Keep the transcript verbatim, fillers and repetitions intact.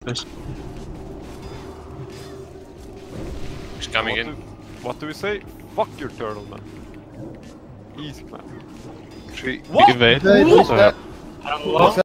Yes. He's coming what in. Do, what do we say? Fuck your turtle, man. Easy, man. Three. What? Evade. Wait, who's Uh, that? Hello?